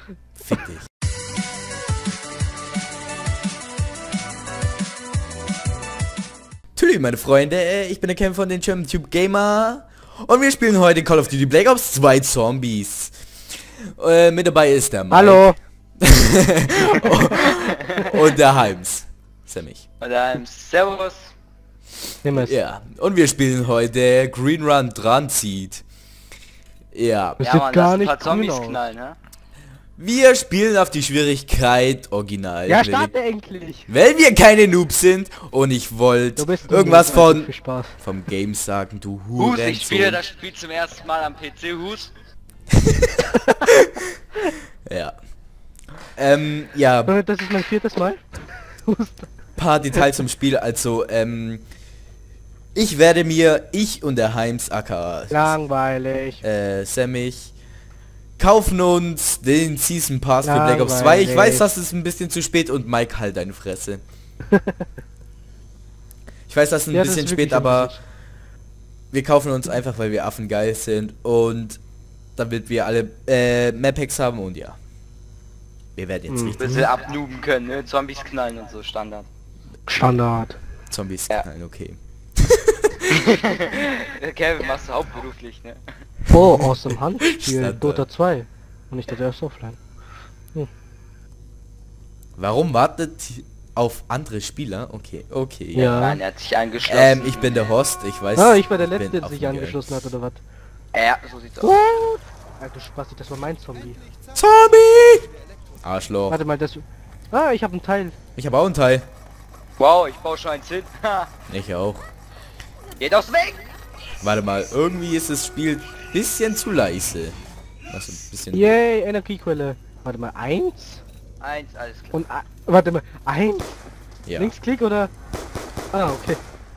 Fick dich. Tschüss, meine Freunde, ich bin der Kämpfer von den GermanTube Gamer und wir spielen heute Call of Duty Black Ops 2 Zombies. Mit dabei ist der Mike. Hallo. Und der Heims. Ist ja mich. Und dann Servus. Ja, und wir spielen heute Green Run Transit. Ja. Das Ja, sieht Mann, gar lass ein nicht paar Zombies cool aus. knallen, ne? Wir spielen auf die Schwierigkeit Original. Ja, starte endlich. Weil wir keine Noobs sind und ich wollte Du bist irgendwas von Viel Spaß. vom Game sagen, du Hus, Hurensohn. ich spiele das Spiel zum ersten Mal am PC, Hus. Ja. Ja, Das ist mein 4. Mal. paar Details zum Spiel. Also, ich und der Heims aka Langweilig. Semmich kaufen uns den Season Pass für Black Ops 2. Ich weiß, das ist ein bisschen zu spät und Mike, halt deine Fresse. Ich weiß, das ist ein Ja, das bisschen ist spät, wirklich aber unnötig. wir kaufen uns einfach, weil wir Affen geil sind und damit wir alle Map-Packs haben und ja. Wir werden jetzt richtig Bis wir abnuben können, ne? Zombies knallen und so, Standard. Standard. Zombies Ja. knallen, okay. Kevin, machst du hauptberuflich, ne? Oh, aus dem Handspiel. Standard. Dota 2. Und nicht das erste Offline. Warum wartet auf andere Spieler? Okay, okay. Ja. Nein, er hat sich angeschlossen. Ich bin der Host, ich weiß. Ah, ich war der bin Letzte, der offen sich geil. angeschlossen hat, oder was? Ja, so sieht's aus. What? Alter Spasti, das war mein Zombie. Zombie! Arschloch. Warte mal, das... Ah, ich habe ein Teil. Ich habe auch einen Teil. Wow, ich baue schon eins hin. Ich auch. Geht aus Weg! Warte mal, irgendwie ist das Spiel bisschen zu leise. Also ein bisschen. Yay, Energiequelle. Warte mal, 1? Eins, alles klar. Und... warte mal, 1? Ja. Linksklick oder... Ah, okay.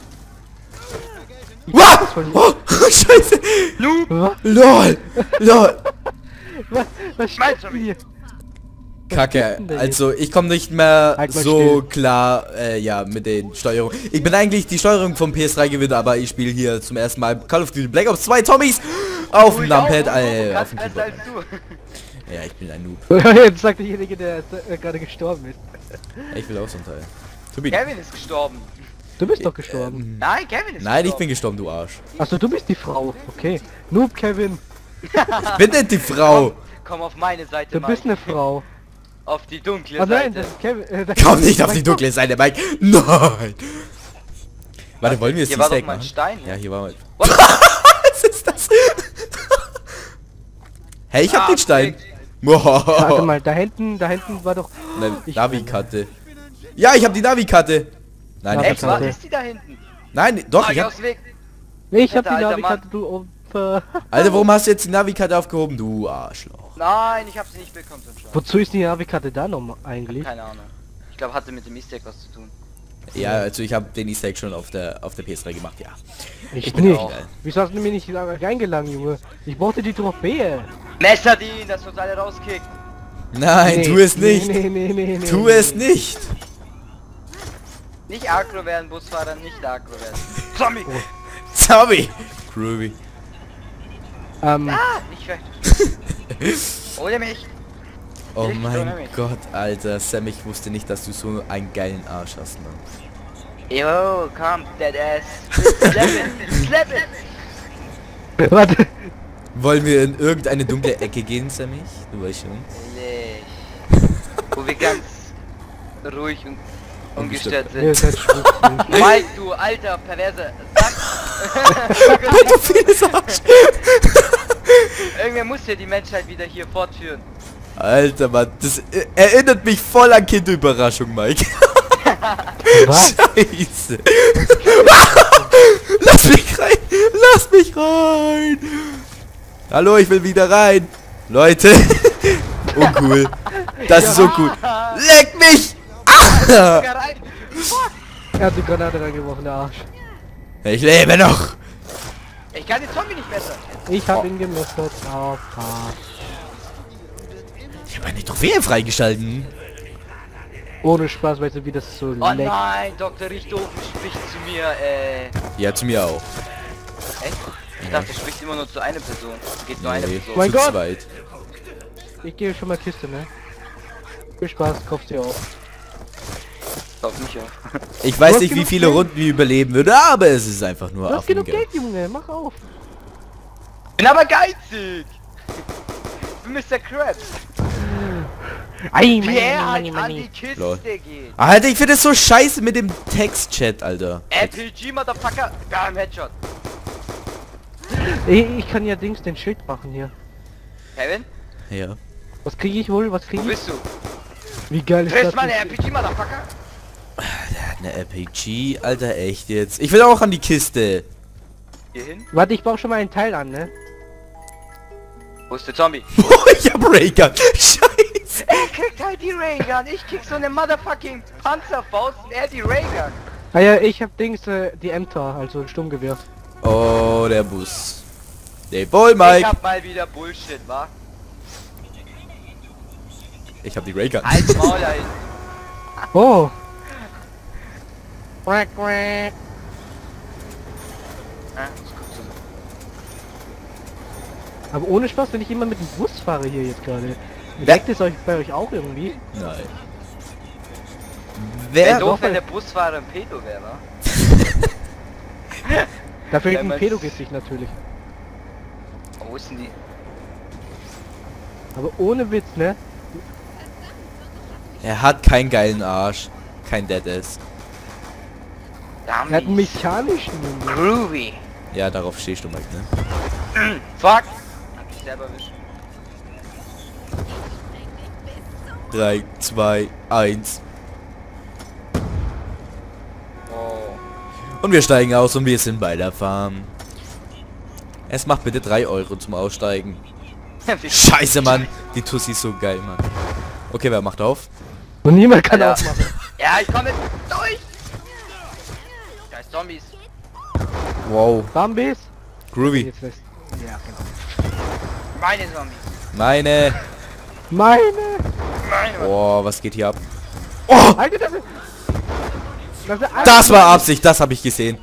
Wow! Voll lieb. Oh, Scheiße! Was? LOL! LOL! Was Mein steht Zombie. hier? Kacke, denn also ich komme nicht mehr Halt mal so still. klar, ja, mit den Steuerungen. Ich bin eigentlich die Steuerung vom PS3 gewinnt, aber ich spiele hier zum ersten Mal Call of Duty Black Ops 2 Zombies auf dem Numpad, auf dem besser Keyboard. als du. Ja, ich bin ein Noob. Jetzt sagt derjenige, der gerade gestorben ist. Ich will auch so ein Teil. Tobi. Kevin ist gestorben. Du bist doch gestorben. Nein, Kevin ist Nein, ich gestorben. bin gestorben, du Arsch. Achso, du bist die Frau. Okay. Noob Kevin, Ich bin nicht die Frau. Komm auf meine Seite, du bist Mike. eine Frau. Auf die dunkle Oh nein, Seite. das ist Kevin. Komm nicht auf die dunkle Seite, Mike. Nein. Warte, wollen wir es Hier die war doch Stack mal ein machen? Stein. Ja, hier war mal. What? Was ist das? Hey, ich hab den Stein. Warte mal, da hinten war doch... Eine Ich- Navi-Karte. Ja, ich hab die Navi-Karte. Nein, ich Ja, hab's Echt, was nicht. ist die da hinten? Nein, doch, Ah, ich geh hab... aus dem Weg. Nee, ich hab Alter, die alter Navi-Karte, du Opfer. Alter, warum hast du jetzt die Navi-Karte aufgehoben, du Arschloch? Nein, ich hab sie nicht bekommen zum Schauen. Wozu ist die Navi-Karte da noch eigentlich? Keine Ahnung. Ich glaube, hatte mit dem Easter Egg was zu tun. Ja, also ich habe den Easter Egg schon auf der PS3 gemacht, ja. Ich bin nicht. auch. Wieso hast du mir nicht reingeladen, Junge? Ich brauchte die Trophäe. Messerdien, dass wir uns alle rauskicken. Nein, Nee, tu es nicht. Nee, Tu es nicht. Nicht aggro werden, Busfahrer, nicht aggro werden. Zombie! Zombie. Groovy. Ah, nicht weg. Hol mich! Oh Ich mein kümmere mich. Gott, Alter. Sam, ich wusste nicht, dass du so einen geilen Arsch hast, Mann. Yo, komm, dead ass. Slap it! Slap it! Warte. Wollen wir in irgendeine dunkle Ecke gehen, Sammy? Du weißt schon. Nicht. Wo wir ganz ruhig und ungestört Ihr sind. seid schwuchtig. Mike, du alter, perverse Sack. Pädophiles Arsch. Irgendwer muss ja die Menschheit wieder hier fortführen. Alter, Mann. Das erinnert mich voll an Kinderüberraschung, Mike. Was? Scheiße. Lass mich rein. Lass mich rein. Hallo, ich will wieder rein. Leute. Uncool. Das ist so cool. Leck mich. Ah! Sogar rein. Er hat die Granate reingeworfen, der Arsch. Ich lebe noch. Ich kann den Zombie nicht besser. Ich hab ihn gemustert. Oh, fuck. Ich habe eine Trophäe freigeschalten. Ohne Spaß, weißt du, wie das so Oh leckt. nein, Dr. Richthofen spricht zu mir, Ja, zu mir auch. echt? Ich dachte, er spricht immer nur zu einer Person. Geht nur eine Nee, Person. Mein zu Gott. zweit. Ich gehe schon mal Kiste, ne? Viel Spaß, kaufst dir auch. Auf mich auf. Ich weiß Du hast nicht, wie genug viele Geld. Runden wir überleben würde, aber es ist einfach nur Du hast genug Affengeld. Geld, Junge, mach auf. Bin aber geizig! Ich bin Mr. Krabs. Ei, Wer halt an die Kiste Lol. geht? Alter, ich finde es so scheiße mit dem Textchat, Alter. RPG, Motherfucker! Bam, Headshot! Ich kann ja Dings den Schild machen hier. Kevin? Ja. Was kriege ich wohl? Was Wo kriege ich? bist du? Wie geil ist Triffst das? meine RPG, Motherfucker! Eine RPG, Alter, echt jetzt. Ich will auch an die Kiste. Hier hin? Warte, ich baue schon mal einen Teil an, ne? Wo ist der Zombie? Oh, ich hab Raygun. Scheiße. Er kriegt halt die Raygun, ich krieg so eine motherfucking Panzerfaust und er die Raygun. Ah ja, ich hab Dings, die MTAR, also ein Sturmgewehr. Oh, der Bus. Der Ball, Ich Mike. hab mal wieder Bullshit, wa? Ich hab die Raygun. Als Maul da hinten. Oh! Quack, quack. Ah, das guckst du so. Aber ohne Spaß, wenn ich immer mit dem Bus fahre hier jetzt gerade. Wer- Merkt es euch bei euch auch irgendwie? Nein. Wäre Wer? doof, doch, wenn ey. der Busfahrer ein Pedo wäre, wa? Da fehlt Wenn ein man's- Pedogesicht natürlich. Wo ist denn die? Aber ohne Witz, ne? Er hat keinen geilen Arsch. Kein Deadass. Er hat einen Dummies. mechanischen, Junge. Groovy. Ja, darauf stehst du, Mike, ne? Fuck. Hab ich selber erwischt. 3, 2, 1. Oh. Und wir steigen aus und wir sind bei der Farm. Es macht bitte 3 Euro zum Aussteigen. Scheiße, Mann. Die Tussi ist so geil, Mann. Okay, wer macht auf? Und niemand kann Alter. aufmachen. Ja, ich komme durch. Scheiß Zombies. Wow. Zombies? Groovy. Jetzt fest. Ja, genau. Meine Zombies. Meine. Meine! Meine. Boah, was geht hier ab? Oh! Alter, das ist... Das war Absicht, das habe ich gesehen.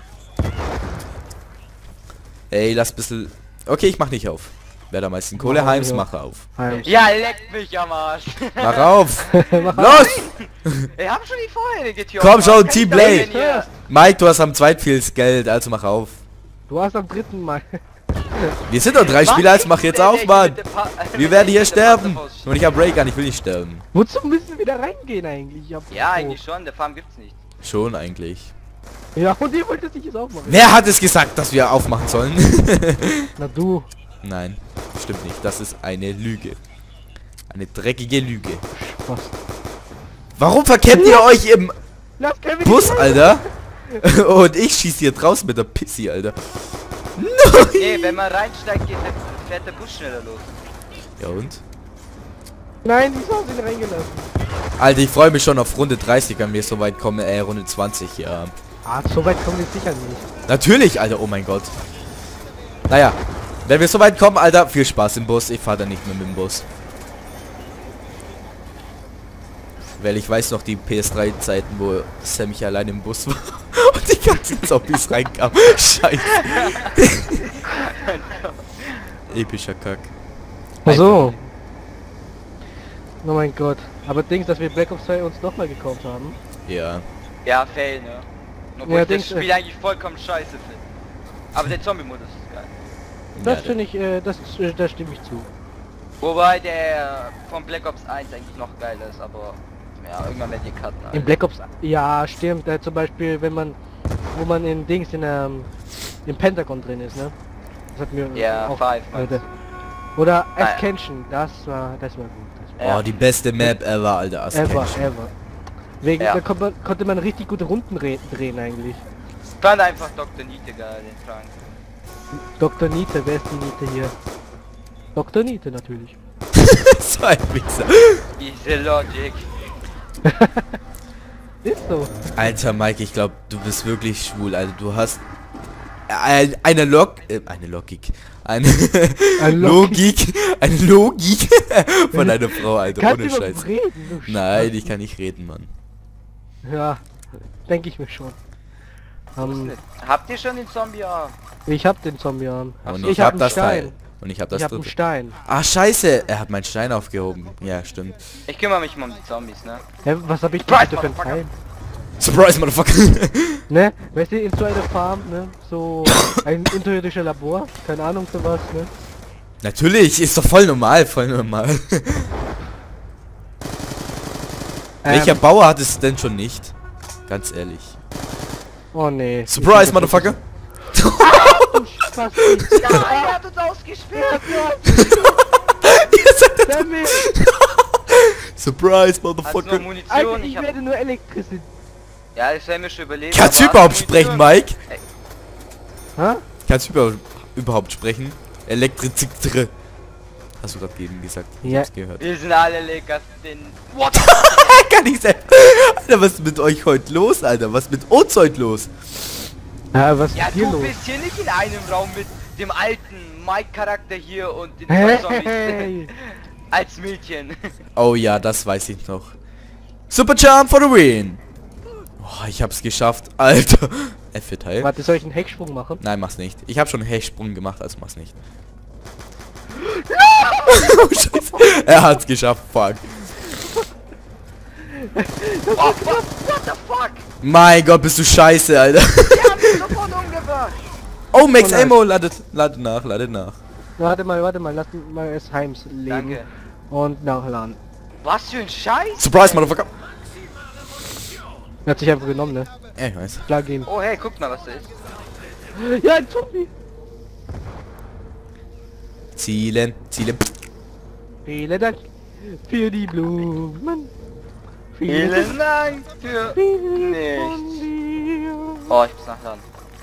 Ey, lass ein bisschen... Okay, ich mach nicht auf. Wer da am meisten Kohle Mach heims, nicht mach auf. Ja, leckt mich am Arsch. Mach auf! Mach Los! Ich hab schon die vorherige Tür. Komm schon, aufgemacht. Team Kann ich Blade. doch hier- Mike, du hast am zweitvielst Geld, also mach auf. Du hast am 3. Mal. Wir sind doch 3 Was Spieler, also ist mach jetzt denn auf, echt Mann. mit dem Pa- Wir werden hier mit dem sterben. Panzerfaust? Und ich hab Raygun, ich will nicht sterben. Wozu müssen wir wieder reingehen eigentlich? Ich hab- Ja, Oh. eigentlich schon. Der Farm gibt's nicht. Schon eigentlich. Ja, und ihr wolltet sich jetzt auch machen. Wer hat es gesagt, dass wir aufmachen sollen? Na du. Nein, stimmt nicht. Das ist eine Lüge. Eine dreckige Lüge. Was? Warum verkennt ihr euch im Lass Kevin Bus, nicht Alter? Und ich schieß hier draußen mit der Pissi, Alter. Nee, wenn man reinsteigt, fährt der Bus schneller los. Ja und? Nein, wieso hast du ihn reingelassen? Alter, ich freue mich schon auf Runde 30, wenn wir so weit kommen. Runde 20, ja. Ah, so weit kommen wir sicher nicht. Natürlich, Alter, oh mein Gott. Naja, wenn wir so weit kommen, Alter, viel Spaß im Bus. Ich fahre da nicht mehr mit dem Bus. Weil ich weiß noch die PS3-Zeiten, wo Sam ich allein im Bus war und die ganzen Zombies reinkamen. Scheiße. Epischer Kack. Ach so. Oh mein Gott. Aber Dings, dass wir Black Ops 2 uns nochmal gekauft haben. Ja. Ja, fail, ne? Obwohl Ja, ich das denkst du- Spiel eigentlich vollkommen scheiße finde. Aber der Zombie-Modus ist geil. Das Ja, finde ich, da stimme ich zu. Wobei der von Black Ops 1 eigentlich noch geiler ist, aber ja, irgendwann werden die Karten. In Black Ops, ja, stimmt. Zum Beispiel, wenn man, wo man in Dings, im Pentagon drin ist, ne? Das hat mir Ja, auch, Five, meinst Alter. Oder Ah, ja. Ascension, das war gut. Das war Ja. Oh, die beste Map ever, Alter. ever, Ascension. ever. Wegen, Ja. da konnte man richtig gute Runden drehen eigentlich. Ich fand einfach Dr. Niete geil, den Frank. Dr. Niete, wer ist die Niete hier? Dr. Niete natürlich. So ein Wichser. Diese Logic. Ist so. Alter Mike, ich glaube, du bist wirklich schwul. Also du hast eine Logik. Eine Ein Logik. Eine Logik von einer Frau, Alter. Kannst Ohne du überhaupt Scheiß. reden? Du Nein, ich kann nicht reden, Mann. Ja, denke ich mir schon. Habt ihr schon den Zombie-Arm? Ich hab den Zombie-Arm. Und Ich ich hab hab einen das Stein. Teil. Und ich habe das Ich hab einen dritte. Stein. Ah, scheiße. Er hat meinen Stein aufgehoben. Ja, stimmt. Ich kümmere mich mal um die Zombies, ne? Hä, was hab ich denn Surprise, bitte für ein Motherfucker. Stein? Surprise, Motherfucker. Ne? Weißt du, in so einer Farm, ne? So ein unterirdischer Labor, keine Ahnung sowas, ne? Natürlich, ist doch voll normal, voll normal. Welcher Bauer hat es denn schon nicht? Ganz ehrlich. Oh nee. Surprise, Motherfucker. Spaß. Ja, er hat uns ausgesperrt! Ihr seid Damit. Surprise, Hast du noch Motherfucker. Munition? Alter, Ich ich hab... werde nur Elektrizität. Ja, das werden wir schon überleben. Kannst du aber überhaupt hast sprechen, Munition? Mike? Hä? Kannst du überhaupt sprechen? Elektrizität. Hast du gerade eben gesagt. Ich Ja. hab's gehört. Wir sind alle Legastin. What? Kann ich sagen. Alter, was ist mit euch heute los, Alter? Was ist mit uns heute los? Ja, was Ja, ist hier du los? bist hier nicht in einem Raum mit dem alten Mike-Charakter hier und den zwei Zombies Hey. als Mädchen. Oh ja, das weiß ich noch. Super Jump for the win. Oh, ich hab's geschafft, Alter. F-Teil. Warte, soll ich einen Hecksprung machen? Nein, mach's nicht. Ich habe schon einen Hechtsprung gemacht, also mach's nicht. Oh, Scheiße. Er hat's geschafft, fuck. Oh, what the fuck? Mein Gott, bist du scheiße, Alter. Die haben mich sofort umgebracht. Oh, Max Oh nein. Ammo, ladet nach, ladet nach. Warte mal, lass mal es Heims leben. Danke. Und nachladen. Was für ein Scheiß? Surprise, Motherfucker. Er hat sich einfach genommen, ne? Ja, ich weiß. Klar gehen. Oh hey, guck mal was da ist. Ja, ein Zombie! Zielen, zielen. Vielen Dank für die Blumen. Vielen Dank für Vielen nichts. von dir. Oh, ich muss nachladen.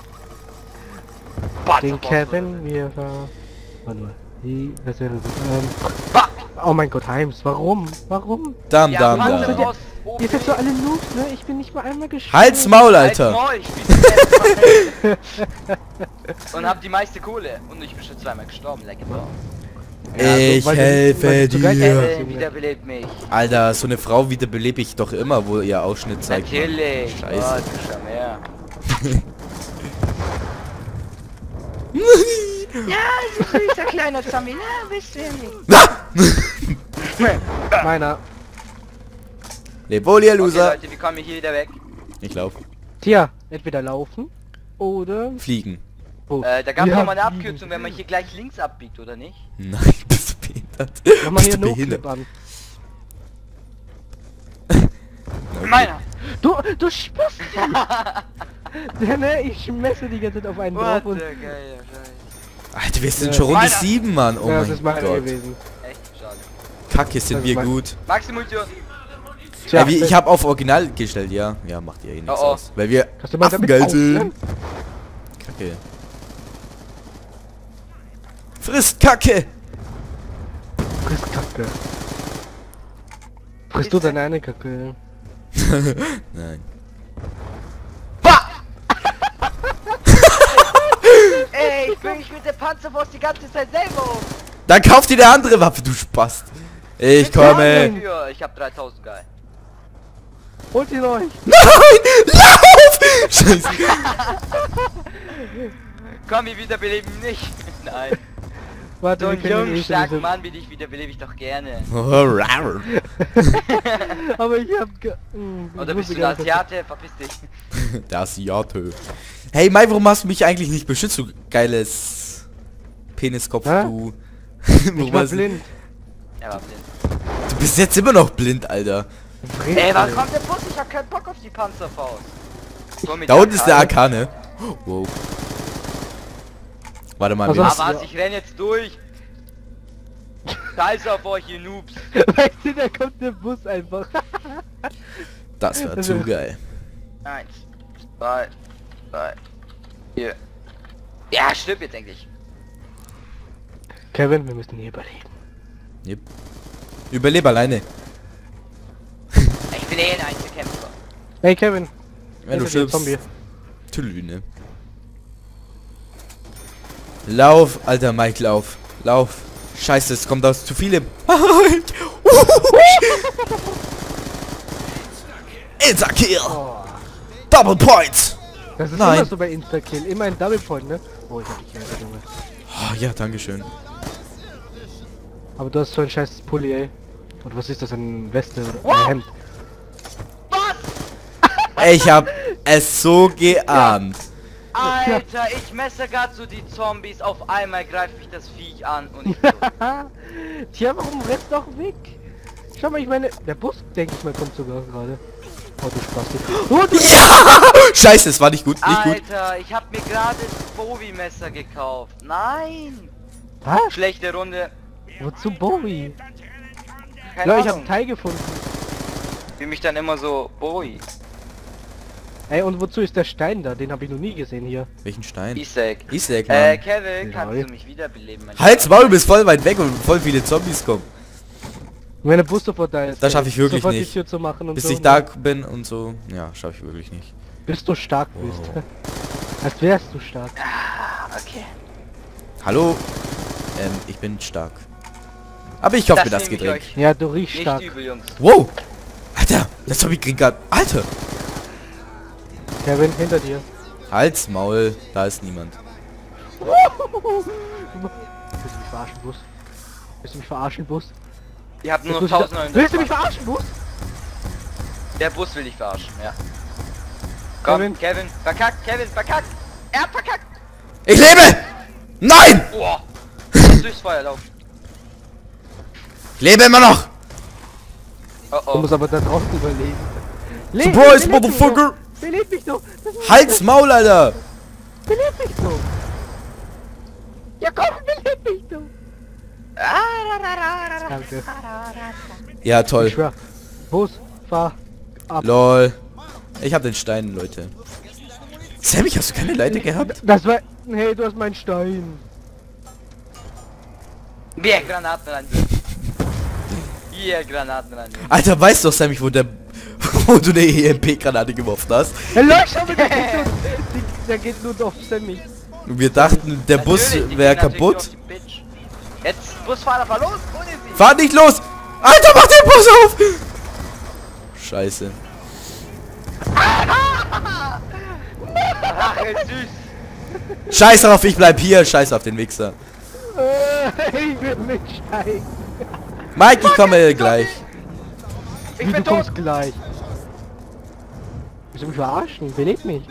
Den Kevin mir war. Warte mal. Bah! Oh mein Gott, Heims, warum? Warum? Dam, Ja, dam, Panzer dam. aus oben. Ihr seid so alle Noobs, ne? Ich bin nicht mal einmal gestorben. Halt's Maul, Halt's Alter. Maul, ich spiel und hab die meiste Kohle. Und ich bin schon zweimal gestorben, lecker. Ich helfe dir. Kevin wiederbelebt mich. Alter, so eine Frau wiederbelebe ich doch immer, wo ihr Ausschnitt zeigt. Mann. Natürlich. Scheiße. Oh, du schau her. Ja, so süßer kleiner Zombie. Na, bist du nicht. Meiner. Leb wohl, ihr Okay, Loser. Leute, wie kommen wir hier wieder weg? Ich lauf. Tja, entweder laufen oder... Fliegen. Oh. Da gab es Ja, noch mal eine Abkürzung, wenn man hier gleich links abbiegt, oder nicht? Nein, bist du behindert? Mach mal hier Bist du No-Clip an. Meiner! Du Spaß! Ja, ne, ich schmesse die ganze Zeit auf einen drauf What und... the geile Scheiß. Alter, wir sind Ja. schon Runde Meiner. 7, Mann. Oh ja, das mein ist meine Gott. gewesen. Echt schade. Kacke, sind Das wir ist mein- gut. Maximultion! Tja, Ich habe auf Original gestellt, ja. Ja, macht ihr eh nichts Oh, oh. aus. Weil wir Kannst du mal damit Affengeil aufhören? sind. Kacke. Frisst Kacke! Friss Kacke. Frisst du deine eine Kacke? Nein. Bah! Ey, ich bring mich mit der Panzerfaust die ganze Zeit selber um! Dann kauf dir eine andere Waffe, du Spast. Ich komme. Dafür. Ich hab 3000 geil. Holt ihn euch! Nein! Lauf! Scheiße. Komm, wir wiederbeleben nicht. Nein. Warte, So wir einen können jungen, ihn starken Mann wie dich wiederbelebe ich doch gerne. Oh, rar. Aber ich hab... Oder bist du der Asiate? Verpiss dich. Der Asiate. Hey Mai, warum hast du mich eigentlich nicht beschützt, du geiles Peniskopf, Hä? du? Ich Warum war hast du- blind. Er war blind. Du bist jetzt immer noch blind, Alter. Ey, wann kommt der Bus? Ich hab keinen Bock auf die Panzerfaust. So, mit Da unten ist der AK. AK, ne? Wow. Warte mal, Also- wir Ah, was? Ich renn jetzt durch. Scheiße auf euch, ihr Noobs. Weißt du, da kommt der Bus einfach. das war zu geil. 1, 2, 3, 4. Ja, stirb jetzt endlich. Kevin, wir müssen hier überleben. Yep. Überleb alleine. Ich bin eh ein Einzelkämpfer. Hey Kevin. Wenn du hinter dir, stirbst. Zombie. Tüdelü, ne? Lauf, alter Mike, lauf. Lauf. Scheiße, es kommt aus zu viele. It's a kill. Oh, Double points. das ist Nein. immer so bei Instakill. Immer ein Double Point, ne? Oh, ich hab dich gehört, Junge. Oh, ja, danke schön. Aber du hast so ein scheiß Pulli, ey. Und was ist das, ein Weste oder ein Hemd? Ich hab es so geahnt. Alter, ich messe gerade so die Zombies, auf einmal greift mich das Viech an und ich so. Tja, warum rennst du doch weg? Schau mal, ich meine, der Bus, denke ich mal, kommt sogar gerade. Oh, du Spasti. Oh, du Ja! Scheiße, es war nicht gut, nicht gut. Alter, ich habe mir gerade das Bowie-Messer gekauft. Nein! Was? Schlechte Runde. Wozu Bowie? Keine Ja, ich habe Ahnung. einen Teil gefunden. Wie mich dann immer so Bowie. Ey, und wozu ist der Stein da? Den habe ich noch nie gesehen hier. Welchen Stein? Isaac. Isaac, Mann. Kevin, kannst Lol. du mich wiederbeleben? Mein Halt's Maul, du bist voll weit weg und voll viele Zombies kommen. Wenn der Bus sofort da ist. Das schaffe ich wirklich sofort nicht. die Tür zu machen und Bis so, ich da bin und so. Ja, schaffe ich wirklich nicht. Bis du stark bist. Wow. Als wärst du stark. Ah, okay. Hallo? Ich bin stark. Aber ich hoffe, das nehme geht ich weg. euch Ja, du riechst nicht stark. übel, Jungs. Wow! Alter, das Zombie kriegt grad... Alter! Kevin, hinter dir. Halt's Maul, da ist niemand. Willst du mich verarschen, Bus? Willst du mich verarschen, Bus? Ihr habt nur noch Willst du mich 1900. Willst du mich verarschen, Bus? Der Bus will dich verarschen, ja. Komm, Kevin, verkackt, Kevin, verkackt! Er hat verkackt! Ich lebe! Nein! Boah! Durchs Feuer laufen. Ich lebe immer noch! Oh Du oh. musst aber da draußen überleben. Surprise, Motherfucker! Beleb mich doch! Das ist- Halt's Maul, Alter! Beleb mich doch! Ja komm, beleb mich doch! Danke. Ja, Ich toll. schwör. Bus, fahr ab. Lol. Ich hab den Stein, Leute. Sammy, hast du keine Leiter gehabt? Das war... Hey, du hast meinen Stein. Wir Granaten ran. Hier Granaten ran. Alter, weißt doch, Sammy, wo du eine EMP-Granate geworfen hast? Hey, Leute, schau mal, der geht nur auf Sammy. Und wir dachten, der Bus Natürlich, die wäre gehen natürlich kaputt. auf die Bitch. Jetzt Busfahrer, fahr los, ohne sie. Fahr nicht los! Alter, mach den Bus auf! Scheiße. Rache süß. Scheiß drauf, ich bleib hier. Scheiß auf den Wichser. Ich will mitsteigen. Mike, ich komme gleich. Ich Wie, bin du tot. kommst gleich. Willst du mich verarschen? Beleb mich.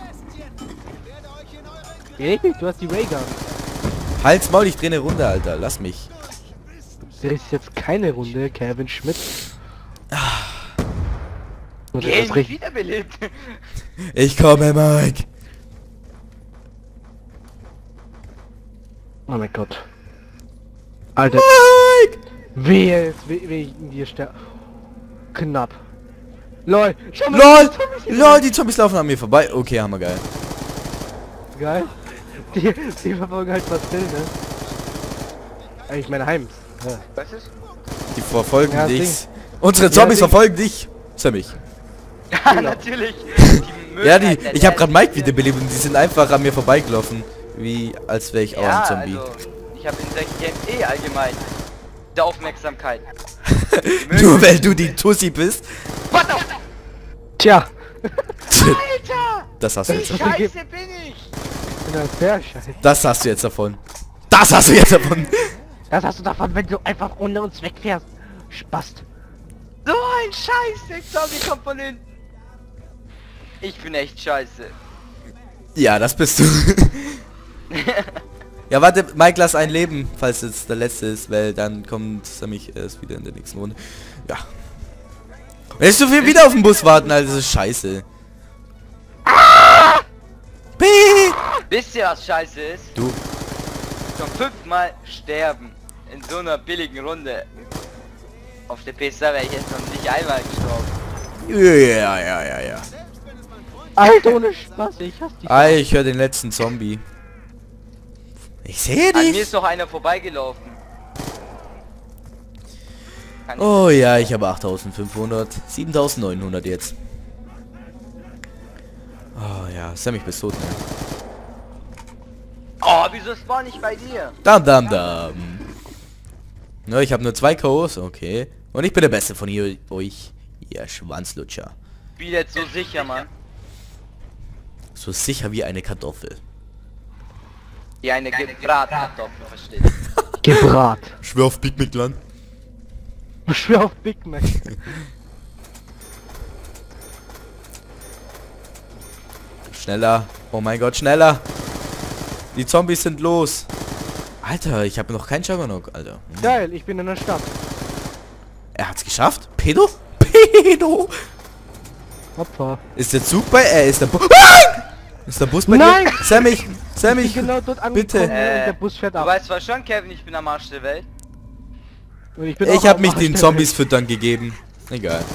Beleb mich, du hast die Raygun. Halt's Maul, ich dreh eine Runde, Alter. Lass mich. Der ist jetzt keine Runde, Kevin Schmidt. Und das Geh, ist mich richtig. wiederbelebt. Ich komme, Mike. Oh mein Gott. Alter, Mike! wehe, wegen dir sterben. Knapp. LOL, schau mal. LOL! die Zombies hier LOL, die Zombies laufen an mir vorbei. Okay, hammergeil. sind. Geil. Die verfolgen halt was still, ne? Ich meine Heim. Ja. Was ist? Die verfolgen Ja, dich. Ding. Unsere Zombies Ding. verfolgen dich. Sammy. Ja, natürlich. Die mögen Ja, halt ich habe gerade Mike Leute. wiederbelebt und die sind einfach an mir vorbeigelaufen. Wie als wäre ich auch Ja, ein Zombie. also, ich habe in solchen Games allgemein der Aufmerksamkeit. Nur weil du die Tussi bist. What the Tja. Alter! Das hast du Wie jetzt Das davon. scheiße bin ich! Ich bin ein Bärscheiß. Das hast du jetzt davon. Das hast du jetzt davon. Das hast du davon, wenn du einfach ohne uns wegfährst. Spast. So ein Scheiß, der Zombie kommt von hinten. Ich bin echt scheiße. Ja, das bist du. Ja, warte, Mike, lass ein Leben, falls es der letzte ist, weil dann kommt Sammy erst wieder in der nächsten Runde. Ja. Und jetzt dürfen wir wieder auf den Bus warten, also das ist scheiße. Piep. Wisst ihr, was scheiße ist? Du. Schon 5-mal sterben in so einer billigen Runde. Auf der PS2 wäre ich jetzt noch nicht einmal gestorben. Ja. Alter, ohne Spaß, ich hasse dich. Ah, ich höre den letzten Zombie. Ich sehe An mir dich. ist noch einer vorbeigelaufen. Kann Oh ja, ich habe 8500. 7900 jetzt. Oh ja, Sammy, ich bin tot. Ne? Oh, wieso spawn ich bei dir? Dam. Na, ich habe nur 2 KOs, okay. Und ich bin der Beste von euch. Ihr Schwanzlutscher. Spiel jetzt so sicher, Mann. So sicher wie eine Kartoffel. Wie eine Gebratkartoffel, versteht. Gebrat. Schwör auf Big Mac Land. Beschwör auf Big Mac. Schneller. Oh mein Gott, schneller. Die Zombies sind los. Alter, ich habe noch keinen Juggernaut, Alter. Geil, ich bin in der Stadt. Er hat's geschafft? Pedo? Pedo? Opfer. Ist der Zug bei... ist der Bus... Ah! Ist der Bus bei Nein! dir? Sammy, Ich Sammy, bin genau dort angekommen bitte. und der Bus fährt Du ab. weißt zwar schon, Kevin, ich bin am Arsch der Welt. Und ich bin Ich auch habe am mich Arsch den der Zombies füttern gegeben. Egal. Welt.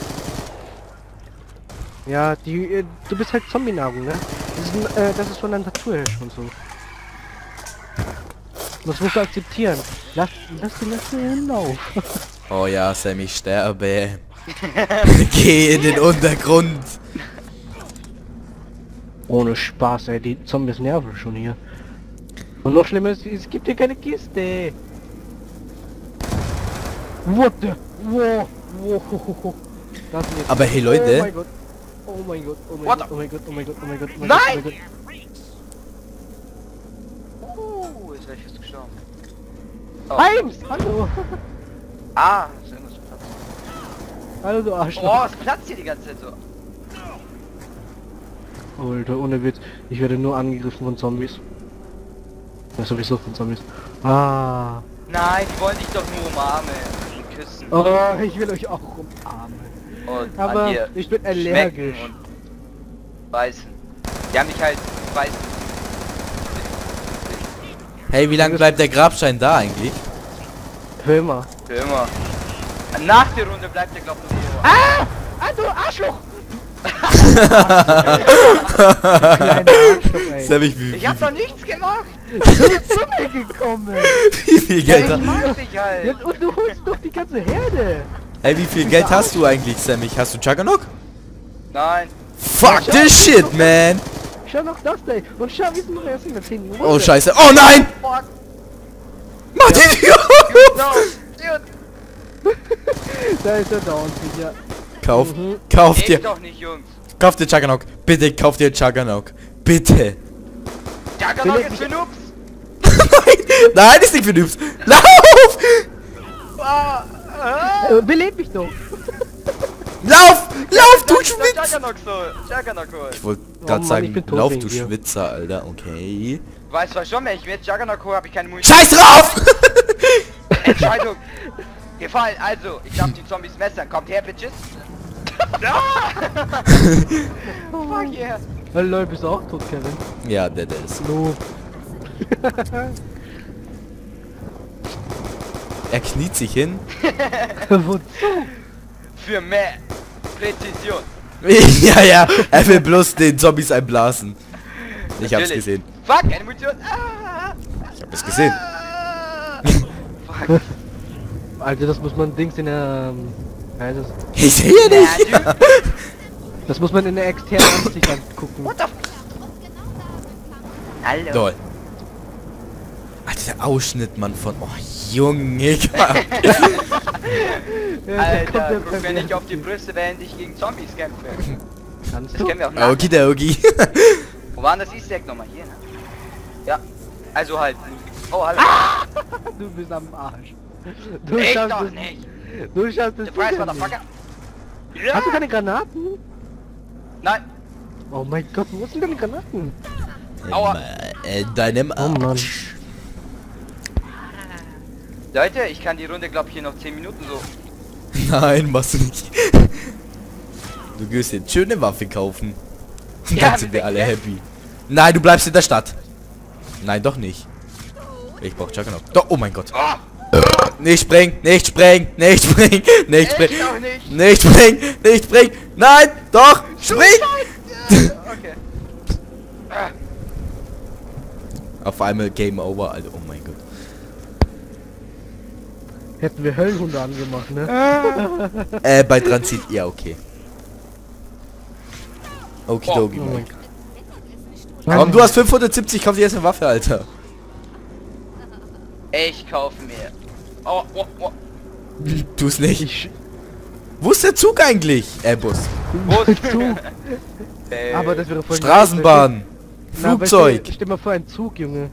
Ja, du bist halt Zombie-Nahrung, ne? Das ist von der Natur her schon so. Das musst du akzeptieren. Lass die Natur hinlaufen. Oh ja, Sammy, sterbe. Geh in den Untergrund. Ohne Spaß, ey, die Zombies nerven schon hier. Und noch schlimmer ist, es gibt hier keine Kiste. What the? Wow, wow. Das sind jetzt- Aber hey, Leute. Oh mein Gott. Oh mein Gott, oh mein What Gott, oh mein Gott, oh mein Gott, oh mein Gott, oh mein Nein! Gott, oh mein Gott. Jetzt wäre ich fast gestorben. Heims! Hallo! Ah, ist irgendwas Platz. Hallo, du Arschloch. Oh, es platzt hier die ganze Zeit so. Alter, ohne Witz. Ich werde nur angegriffen von Zombies. Ja, sowieso von Zombies. Ah. Nein, die wollen dich doch nur umarmen und küssen. Oh, ich will euch auch umarmen. Und Aber an dir ich bin schmecken allergisch. und beißen. Die haben dich halt beißen. Hey, wie lange bleibt der Grabstein da eigentlich? Hör mal. Für immer. Nach der Runde bleibt der glaub ich so. Ah, du Arschloch! Kleiner Arschloch, ey. Sammy, wie Ich hab doch nichts gemacht. Du bist zu mir gekommen. viel Ja, Geld ich hast mag dich Ja, halt. und du holst doch die ganze Herde. Hey, wie viel Geld hast du eigentlich, Sammy? Hast du Juggernaut? Nein. Fuck this shit, man! Schau noch das da. Und schau, wir sind noch erst in der 10 Minuten. Oh, scheiße. Oh nein! Fuck. Mach den No. Dude. Da ist er down, sicher. Kauf Ich dir doch nicht, Jungs. Juggernaut. Bitte, kauf dir Juggernaut. Bitte. Juggernaut ist für Noobs. Nein, ist nicht für Noobs. Lauf! Beleb mich doch. Lauf! Lauf, du Schwitzer! Juggernaut soll. Juggernaut holen. Ich wollte Oh gerade Mann, sagen, ich bin tot lauf, wegen du dir. Schwitzer, Alter. Okay. Du weißt zwar schon, wenn ich mir jetzt Juggernaut hole, habe ich keine Munition. Scheiß drauf! Entscheidung. Gefallen, also, ich darf die Zombies messern. Kommt her, Bitches. Fuck yeah. Hallo, bist du auch tot, Kevin? Ja, der ist. No. Er kniet sich hin. Wozu? Für mehr Präzision. Ja, er will bloß den Zombies einblasen. Ich hab's Natürlich. gesehen. Fuck, keine Munition. Ah, Ich hab es gesehen. fuck. Alter, das muss man Dings in der... heißt es? Ich sehe Ja, nicht. Dude. Das muss man in der externen Ansicht angucken. What the f... Hallo. Toll. Alter, der Ausschnitt, Mann, von... Oh, Junge. Ja, da kommt Alter, der guck mir nicht auf die Brüste, während ich gegen Zombies kämpfe. Kannst Das du? kennen wir auch nach. Okidoki. Wo war denn das Easter Egg nochmal? Hier, ne? Ja. Also halt. Oh, hallo. Du bist am Arsch. Du Ich schaffst doch es nicht. Du schaffst es Surprise, sicher nicht. Motherfucker. Ja. Hast du keine Granaten? Nein. Oh mein Gott, wo sind deine Granaten? Aua. Deinem Oh Mann. Arsch. Leute, ich kann die Runde, glaube ich, hier noch 10 Minuten so. Nein, machst du nicht. Du gehst jetzt schöne Waffe kaufen. Dann Ja, sind mit wir alle dem happy. Nein, du bleibst in der Stadt. Nein, doch nicht. Ich brauch Juggernaut. Doch, oh mein Gott. Oh, Nicht springen, nicht springen, nicht springen, nicht ich springen. auch nicht. Nicht springen, nicht springen. Nein, doch, spring! Okay. Ah, Auf einmal Game Over, Alter. Oh mein Gott. Hätten wir Höllenhunde angemacht, ne? Bei Transit, ja, okay. Okidoki, Oh mein Mike. Komm, du hast 570, kauf dir jetzt eine Waffe, Alter. Ich kaufe mir. Oh, oh, oh. Tu's nicht. Ich... Wo ist der Zug eigentlich? Bus. Wo ist Zug. Aber das wäre voll... Straßenbahn. Na, aber Flugzeug. Stell mal vor, ein Zug, Junge.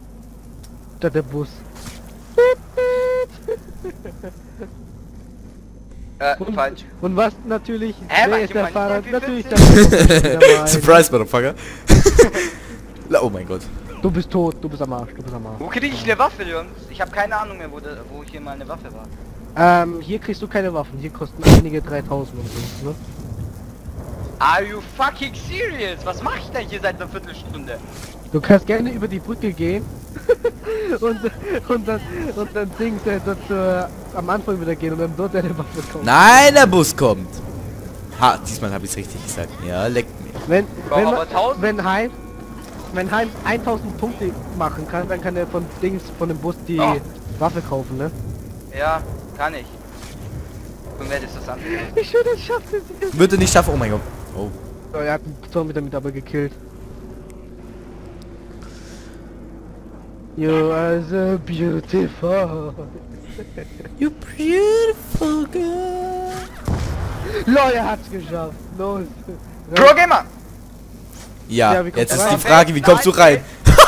Statt der Bus. Falsch. Und was natürlich, Hä, wer was, ist der Mann, Fahrer? ich Natürlich bin der Surprise, Motherfucker. Oh mein Gott. Du bist tot, du bist am Arsch, du bist am Arsch. Wo kriege ich eine Waffe, Jungs? Ich habe keine Ahnung mehr, wo hier mal eine Waffe war. Hier kriegst du keine Waffen, hier kosten einige 3000 und so, ne? Are you fucking serious? Was mache ich denn hier seit einer Viertelstunde? Du kannst gerne über die Brücke gehen und dann Dings dort am Anfang wieder gehen und dann dort deine Waffe kommen. Nein, der Bus kommt. Ha, diesmal habe ich es richtig gesagt. Ja, leckt mich. Wenn Heim 1000 Punkte machen kann, dann kann er von dem Bus die Waffe kaufen, ne? Ja, kann ich. Und wer ist das an? Ich schwöre, das schafft es nicht. Würde nicht schaffen. Oh mein Gott. Oh. Oh, er hat einen Zombie damit aber gekillt. You are so beautiful. You beautiful girl. Lol, er hat's geschafft. Los. Pro Gamer! Ja, Ja, wie kommst jetzt du ist rein? die Frage, wie kommst du rein?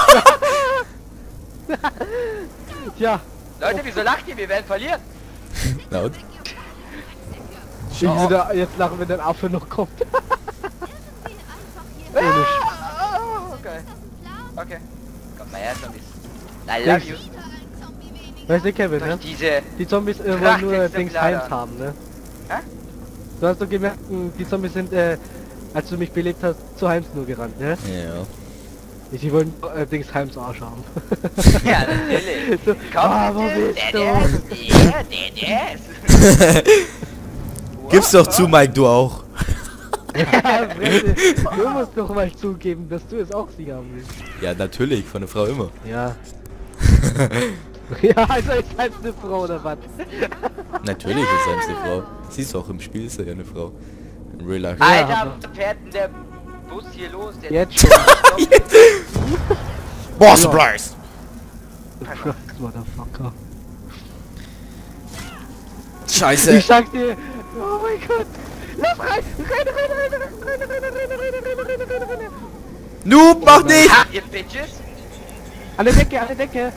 Tja, Leute, wieso lacht ihr? Wir werden verlieren. Na und? ich würde jetzt lachen, wenn der Affe noch kommt. Okay. Okay. Kommt mal her, Zombies. I love you. Weißt du, Kevin, Durch ne? diese... Die Zombies wollen nur Prachtexemplare. Dings Heims haben, ne? Hä? Du hast doch gemerkt, die Zombies sind, als du mich belebt hast, zu Heims nur gerannt, ne? Ja. Sie wollen Dings Heims Arsch haben. Ja, natürlich. So, Komm, wo bitte. bist du? Der ist. Gib's doch zu, Mike, du auch. Ja, Fresse, du musst doch mal zugeben, dass du es auch sie haben willst. Ja, natürlich, von der Frau immer. Ja. Ja, also ist halt eine Frau oder was? Natürlich ist er eine Frau. Siehst du auch im Spiel ist er ja eine Frau. In Real Life. Alter, fährt denn der Bus hier los? Der Jetzt schon. Boah, Surprise! Motherfucker. Scheiße. Ich sag dir, oh mein Gott. Lass rein! Rein! Noob, mach nicht! Ha, ihr Bitches! An der Decke, an der Decke!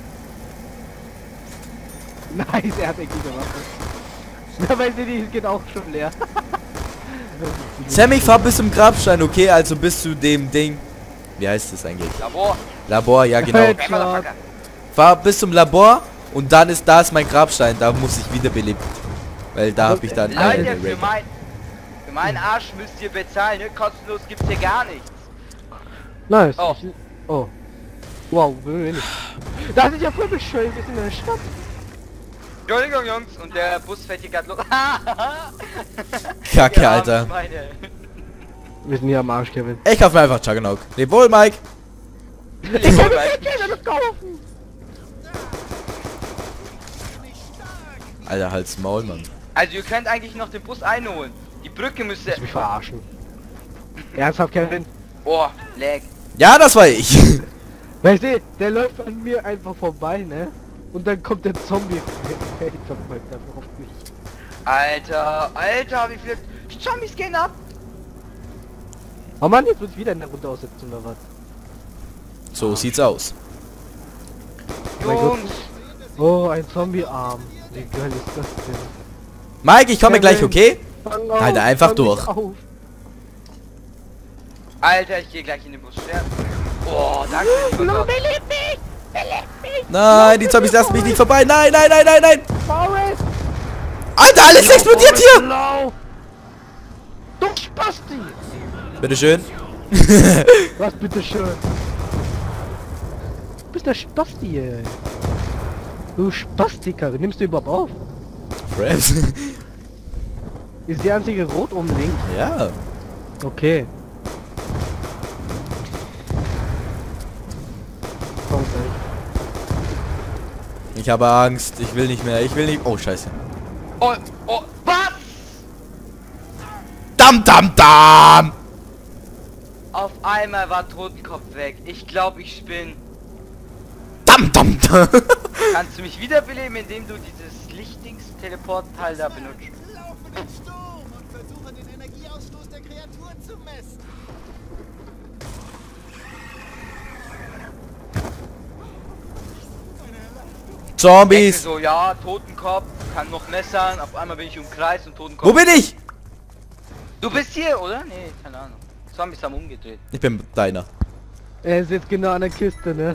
Nice, er hat echt diese Waffe. Ja, weil die geht auch schon leer. Sam, ich fahr bis zum Grabstein, okay? Also bis zu dem Ding. Wie heißt das eigentlich? Labor! Labor, ja genau. Okay, Motherfucker. Fahr bis zum Labor und dann ist das mein Grabstein. Da muss ich wiederbelebt. Weil da habe ich dann Leute, eine für meinen Arsch müsst ihr bezahlen, ne? Kostenlos gibt's hier gar nichts. Nice. Oh. Oh. Wow, wenig. Da sind ja voll bescheuert, wir sind in der Stadt. Entschuldigung, Jungs, und der Bus fährt hier gerade los. Kacke, Ihr Alter. armen Schweine. Wir sind hier am Arsch, Kevin. Ich kauf mir einfach Juggernaut. Leb wohl, Mike. Ich kann das kaufen! Alter, halt's Maul, Mann. Also ihr könnt eigentlich noch den Bus einholen. Die Brücke müsste... Mich verarschen. Ernsthaft, Kevin? Oh, lag. Ja, das war ich. Weißt du, der läuft an mir einfach vorbei, ne? Und dann kommt der Zombie. Hey, verfolgt einfach auf mich. Alter, Alter, wie viele Zombies gehen ab? Oh Mann, jetzt wird wieder in der Runde aussetzen oder was? So sieht's aus. Mein Gott. Jungs, Oh, ein Zombie-Arm. Wie geil ist das denn? Mike, ich komme gleich, okay? Fang auf, Alter, einfach fang durch. mich auf. Alter, ich gehe gleich in den Bus sterben. Oh, danke. lieber Gott. Belebt mich! Belebt mich! Nein, die Zombies lassen mich nicht vorbei. Nein, nein, nein, nein, nein. Forrest! Alter, alles explodiert hier. Blau! Du Spasti! Bitteschön. Was bitteschön? Du bist der Spasti, ey. Du Spastiker, nimmst du überhaupt auf? Fraps. Ist die einzige rot oben links? Ja. Okay. Komm gleich. Ich habe Angst. Ich will nicht mehr. Ich will nicht. Oh, scheiße. Oh, oh, was? Dam, dam, dam. Auf einmal war Totenkopf weg. Ich glaube, ich spinne. Dam, dam, dam. Kannst du mich wiederbeleben, indem du dieses Lichtdings-Teleport-Teil da benutzt? Laufen im Sturm und versuchen den Energieausstoß der Kreatur zu messen. Zombies. So, ja, Totenkopf, kann noch messern, auf einmal bin ich im Kreis und toten Wo bin ich? Du bist hier, oder? Nee, keine Ahnung. Zombies haben umgedreht. Ich bin deiner. Er ist jetzt genau an der Kiste, ne?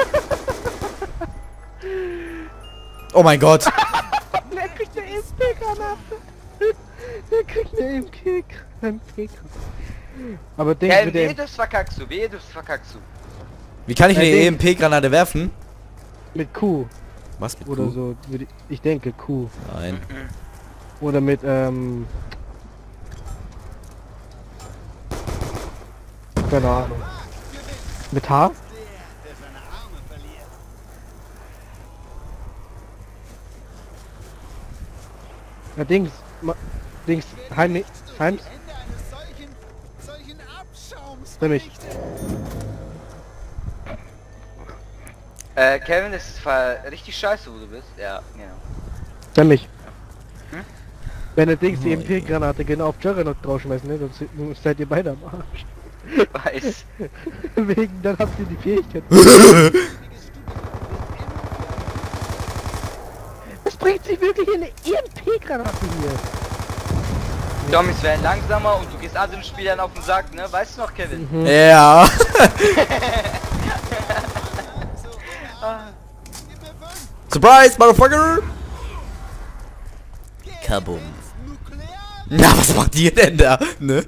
Oh mein Gott. Der kriegt eine EMP-Granate. Der kriegt eine EMP-Granate. Aber denk Ja, mit dem... jedes verkackst du, jedes verkackst du. Wie kann ich eine Ja, EMP-Granate werfen? Mit Q. Was mit Oder Q? so. Ich denke Q. Nein. Oder mit, keine Ahnung. Mit H? Der seine Arme verliert. Ja, Dings, Heims, Ende eines solchen Abschaums. für mich. Kevin, das ist richtig scheiße, wo du bist. Ja, genau. Für mich. Hm? Wenn der Dings die MP-Granate genau auf Juggernaut draufschmeißen, ne, dann seid ihr beide am Arsch. Weiß. Wegen, dann habt ihr die Fähigkeit. Was bringt sich wirklich eine EMP-Granate hier? Zombies werden langsamer und du gehst anderen Spielern auf den Sack, ne? Weißt du noch, Kevin? Ja. Surprise, Motherfucker! Kabum. Na, was macht ihr denn da? Ne?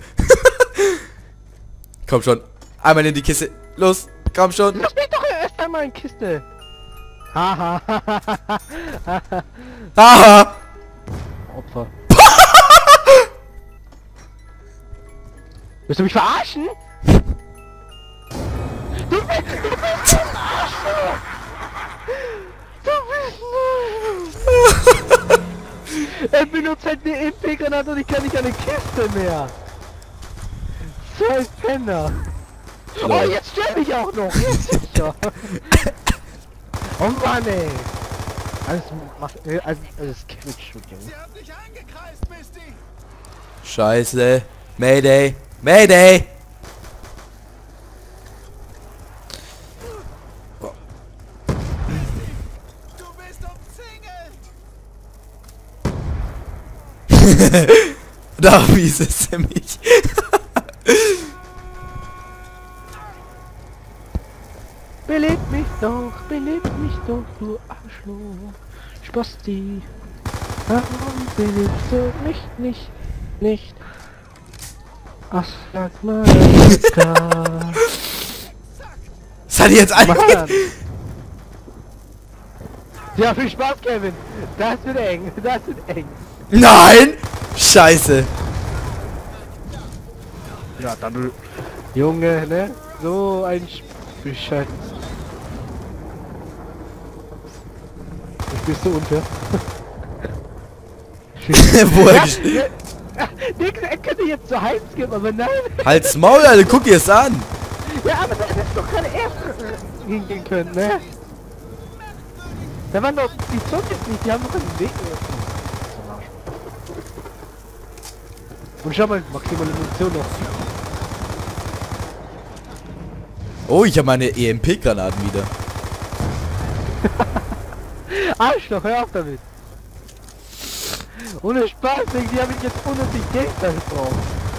Komm schon. Einmal in die Kiste. Los, komm schon. Lass mich doch erst einmal in Kiste. Haha. Haha. Opfer. Willst du mich verarschen? Du bist ein Arschloch! Du bist... Er benutzt halt eine MP-Granate und ich kann nicht an eine Kiste mehr. So ein Penner. Oh, jetzt sterbe ich auch noch. Jetzt sicher. Oh Mann, ey. Alles macht... Alles Quatsch, Junge. Sie haben dich eingekreist, Misty. Scheiße. Mayday. Mayday. Du bist umzingelt. Da wies es mich. Belebt mich doch, du Arschloch. Spasti. Warum belebst du mich nicht? Ach, sag mal, Oscar. Was hat die jetzt Mann. angefangen? Ja, viel Spaß, Kevin. Das wird eng, das wird eng. Nein! Scheiße. Ja, dann... Junge, ne? So ein Bescheid. Ich bist du unfair. Wo er Nix, er könnte jetzt zu Heinz geben, aber nein. Halt's Maul, Alter, guck dir es an. Ja, aber da hätte doch keine erste hingehen können, ne? Da waren doch die Zombies nicht, die haben doch einen Weg. Und schau mal, maximale Munition noch. Oh, ich habe meine EMP-Granaten wieder. Arschloch, hör auf damit. Ohne Spaß, die habe ich jetzt unnötig Geld gebraucht.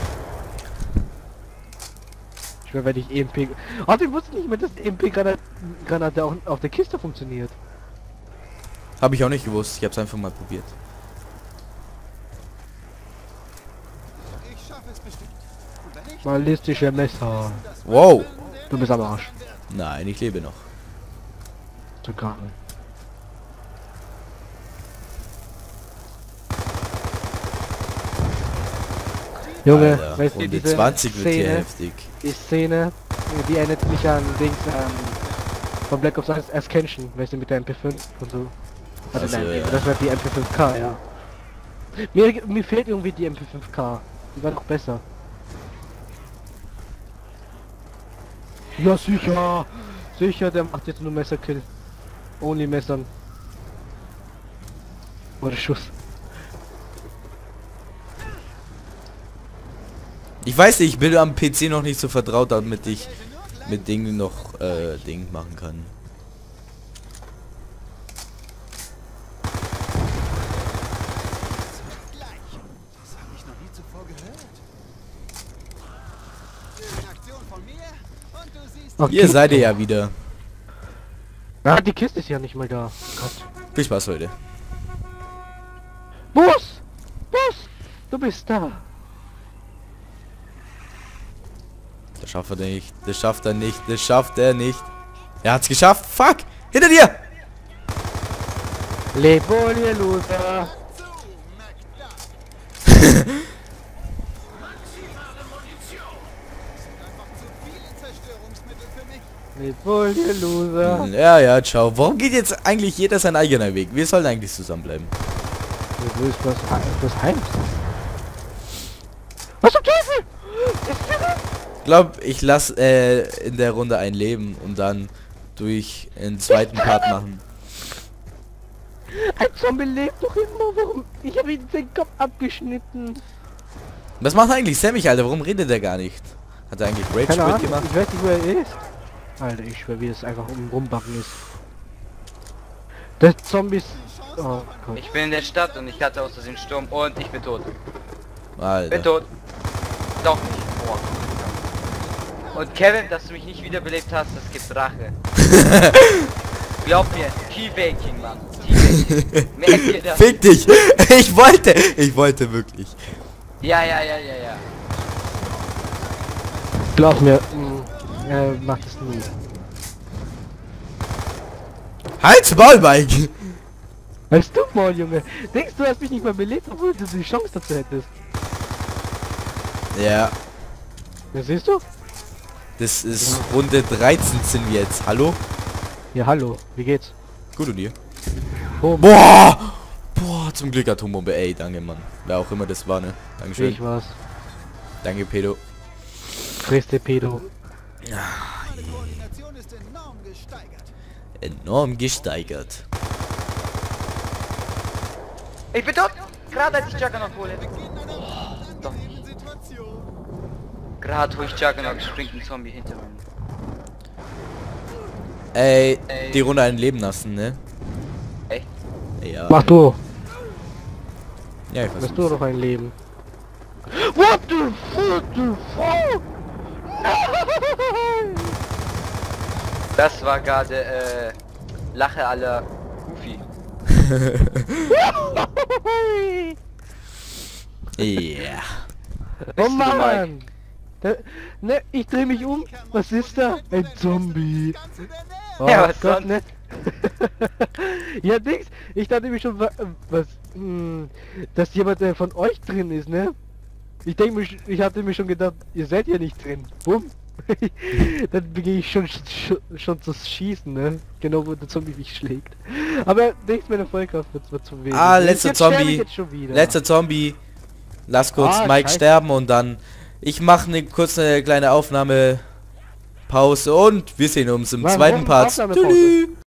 Ich schwör, wenn ich EMP... Oh, ich wusste nicht mehr, dass die EMP-Granate auch auf der Kiste funktioniert. Habe ich auch nicht gewusst. Ich habe es einfach mal probiert. Ich schaffe es bestimmt. Und wenn ich Ballistische Messer. Wow. Du bist am Arsch. Nein, ich lebe noch. Sogar. Junge, Alter, weißt du, Runde diese 20 wird hier Szene, heftig. die Szene, die erinnert mich an Dings, von Black Ops 1 Ascension, weißt du, mit der MP5 und so. Also, Also, nein, ja. das war die MP5K, ja. Mir fehlt irgendwie die MP5K. Die war noch besser. Ja, sicher! Sicher, der macht jetzt nur Messerkill. Only Messern. Oder Schuss. Ich weiß nicht, ich bin am PC noch nicht so vertraut, damit ich mit Dingen noch Ding machen kann. Und du siehst Okay. Hier seid ihr ja wieder. Ah, die Kiste ist ja nicht mal da. Gott. Viel Spaß heute. Bus! Bus! Du bist da. Das schafft er nicht. Das schafft er nicht. Das schafft er nicht. Er hat's geschafft. Fuck! Hinter dir! Leb wohl, ihr Loser. zu, McDuck. Einfach zu viele Zerstörungsmittel für mich. Leb wohl, ihr Loser. Ja, ciao. Warum geht jetzt eigentlich jeder seinen eigenen Weg? Wir sollen eigentlich zusammenbleiben. Wo ist was Heims? Was zum Teufel? Ich glaube, ich lasse in der Runde ein Leben und dann durch einen zweiten Part machen. Ein Zombie lebt doch immer. Warum? Ich habe ihm den Kopf abgeschnitten. Was macht eigentlich Sammy, Alter? Warum redet er gar nicht? Hat er eigentlich Rage Keine Quit Ahnung. gemacht? Ich weiß nicht, wo er ist. Alter, ich schwör, wie es einfach rumbacken ist. Der Zombies. Oh Gott. Ich bin in der Stadt und ich hatte aus Versehen Sturm und ich bin tot. Bin Alter. tot. Doch nicht. Boah. Und Kevin, dass du mich nicht wiederbelebt hast, das gibt Rache. Glaub mir, T-Baking, Mann. T-Baking. Merkt ihr das? Fick dich! Ich wollte wirklich. Ja. Glaub mir, er macht es nie. Halt's Maul, Mike! Weißt du mal, Junge? Denkst du, hast mich nicht mal belebt, obwohl du die Chance dazu hättest? Ja, Ja, siehst du? das ist Runde 13 sind wir jetzt. Hallo? Ja, hallo. Wie geht's? Gut und dir? Oh, Boah! Boah, zum Glück Atombombe. Ey, danke, Mann. Wer auch immer das war, ne? Dankeschön. ich war's. Danke, Pedo. Frisst der Pedo. Meine Koordination ist enorm gesteigert. Enorm gesteigert. Ich bin tot! Gerade als ich Juggernaut hole. Beginn einer unangenehmen Situation. Gerade wo ich Juggernaut springt ein Zombie hinter mir. Ey, die Runde ein Leben lassen, ne? Echt? Ja. Mach du. Ja, ich Hast weiß du doch ein Leben. What the fuck? Nein! Das war gerade, Lache aller Goofy. Ja. Oh du, Mann! Ne, ich dreh mich um. Was ist da? Ein Zombie. Ganz in der Nähe. Oh Ja, was Gott, sonst? ne? Ja, Dings. Ich dachte mir schon, dass jemand von euch drin ist, ne? Ich hatte mir schon gedacht, ihr seid ja nicht drin. Bumm. Dann beginne ich schon zu schießen, ne? Genau, wo der Zombie mich schlägt. Aber Dings, meine Vollkraft wird zu wenig. Ah, letzter Jetzt sterbe ich Zombie. jetzt schon wieder. Letzter Zombie. Lass kurz Ah, Mike scheiße. sterben und dann... Ich mache eine kurze kleine Aufnahme... Pause und wir sehen uns im Warum zweiten Part. Aufnahmepause? Tschüss.